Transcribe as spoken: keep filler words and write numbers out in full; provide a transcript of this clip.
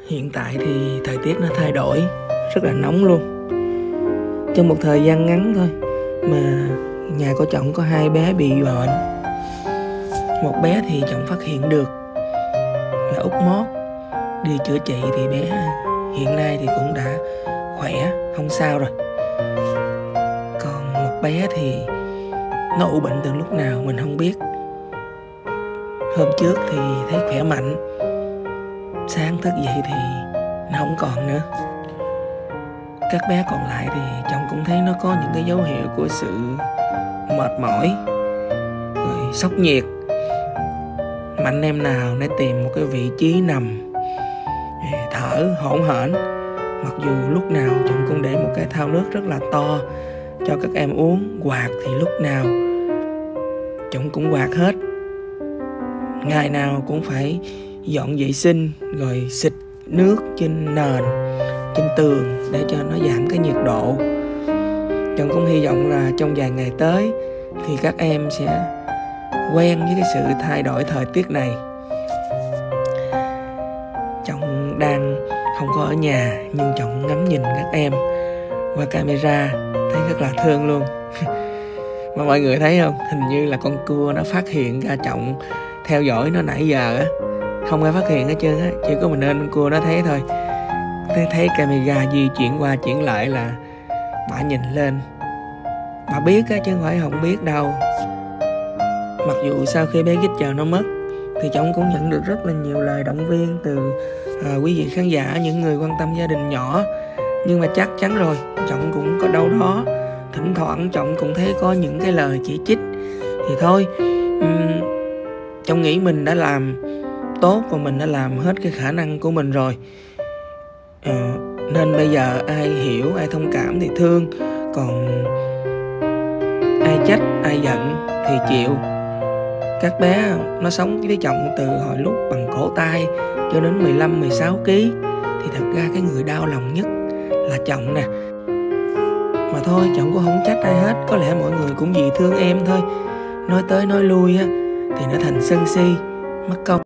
Hiện tại thì thời tiết nó thay đổi rất là nóng luôn. Trong một thời gian ngắn thôi mà nhà của Trọng có hai bé bị bệnh. Một bé thì Trọng phát hiện được là út mót, đi chữa trị thì bé hiện nay thì cũng đã khỏe, không sao rồi. Còn một bé thì nó ủ bệnh từ lúc nào mình không biết. Hôm trước thì thấy khỏe mạnh, sáng thức dậy thì nó không còn nữa. Các bé còn lại thì Trọng cũng thấy nó có những cái dấu hiệu của sự mệt mỏi, rồi sốc nhiệt. Mà anh em nào để tìm một cái vị trí nằm, thở hổn hển. Mặc dù lúc nào Trọng cũng để một cái thau nước rất là to cho các em uống, quạt thì lúc nào Trọng cũng quạt hết. Ngày nào cũng phải dọn vệ sinh rồi xịt nước trên nền, trên tường để cho nó giảm cái nhiệt độ. Trọng cũng hy vọng là trong vài ngày tới thì các em sẽ quen với cái sự thay đổi thời tiết này. Trọng đang không có ở nhà nhưng Trọng ngắm nhìn các em qua camera thấy rất là thương luôn. Mà mọi người thấy không, hình như là con cua nó phát hiện ra Trọng theo dõi nó nãy giờ á. Không ai phát hiện hết trơn á, chỉ có mình nên con cua nó thấy thôi. Thấy, thấy camera di chuyển qua chuyển lại là bà nhìn lên, bà biết á chứ không phải không biết đâu. Mặc dù sau khi bé Gitcher nó mất thì Trọng cũng nhận được rất là nhiều lời động viên từ à, quý vị khán giả, những người quan tâm gia đình nhỏ. Nhưng mà chắc chắn rồi, Trọng cũng có đâu đó thỉnh thoảng Trọng cũng thấy có những cái lời chỉ trích. Thì thôi, um, Trọng nghĩ mình đã làm tốt và mình đã làm hết cái khả năng của mình rồi. à, Nên bây giờ ai hiểu, ai thông cảm thì thương, còn ai trách, ai giận thì chịu. Các bé nó sống với Trọng từ hồi lúc bằng cổ tay cho đến mười lăm mười sáu ký. Thì thật ra cái người đau lòng nhất là Trọng nè. Mà thôi, Trọng cũng không trách ai hết. Có lẽ mọi người cũng vì thương em thôi. Nói tới nói lui á thì nó thành sân si, mất công.